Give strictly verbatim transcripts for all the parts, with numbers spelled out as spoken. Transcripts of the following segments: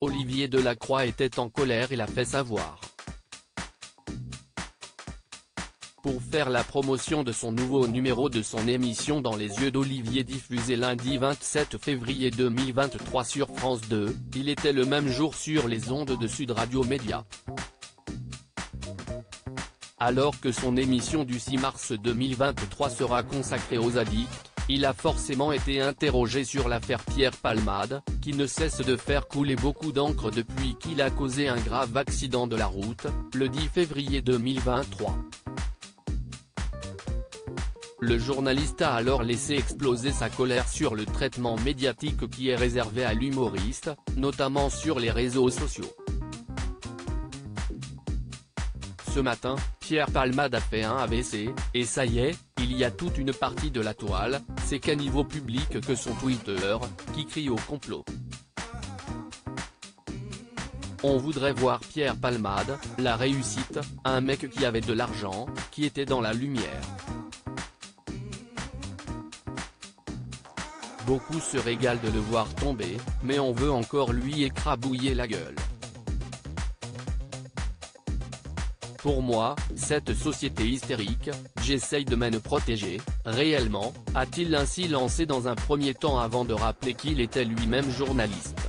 Olivier Delacroix était en colère et l'a fait savoir. Pour faire la promotion de son nouveau numéro de son émission Dans les yeux d'Olivier diffusé lundi vingt-sept février deux mille vingt-trois sur France deux, il était le même jour sur les ondes de Sud Radio Média. Alors que son émission du six mars deux mille vingt-trois sera consacrée aux addicts, il a forcément été interrogé sur l'affaire Pierre Palmade, qui ne cesse de faire couler beaucoup d'encre depuis qu'il a causé un grave accident de la route, le dix février deux mille vingt-trois. Le journaliste a alors laissé exploser sa colère sur le traitement médiatique qui est réservé à l'humoriste, notamment sur les réseaux sociaux. Ce matin, Pierre Palmade a fait un A V C, et ça y est, il y a toute une partie de la toile, c'est qu'à niveau public que son Twitter, qui crie au complot. On voudrait voir Pierre Palmade, la réussite, un mec qui avait de l'argent, qui était dans la lumière. Beaucoup se régalent de le voir tomber, mais on veut encore lui écrabouiller la gueule. Pour moi, cette société hystérique, j'essaye de me protéger, réellement, a-t-il ainsi lancé dans un premier temps avant de rappeler qu'il était lui-même journaliste.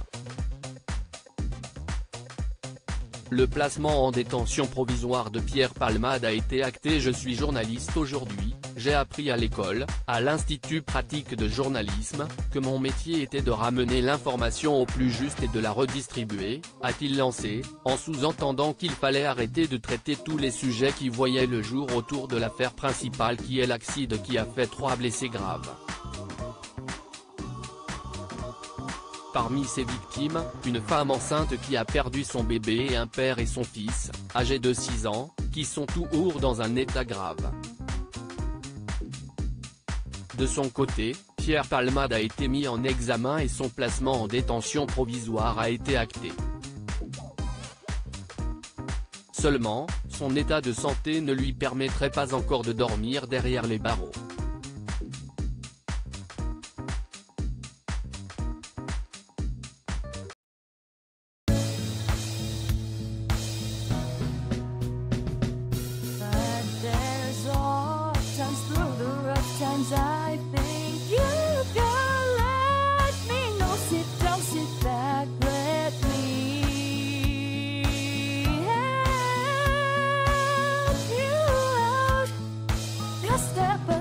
Le placement en détention provisoire de Pierre Palmade a été acté. Je suis journaliste aujourd'hui, j'ai appris à l'école, à l'Institut pratique de journalisme, que mon métier était de ramener l'information au plus juste et de la redistribuer, a-t-il lancé, en sous-entendant qu'il fallait arrêter de traiter tous les sujets qui voyaient le jour autour de l'affaire principale qui est l'accident qui a fait trois blessés graves. Parmi ses victimes, une femme enceinte qui a perdu son bébé et un père et son fils, âgés de six ans, qui sont tous deux dans un état grave. De son côté, Pierre Palmade a été mis en examen et son placement en détention provisoire a été acté. Seulement, son état de santé ne lui permettrait pas encore de dormir derrière les barreaux. I think you can let me know. Sit down, sit back, let me help you out. Just step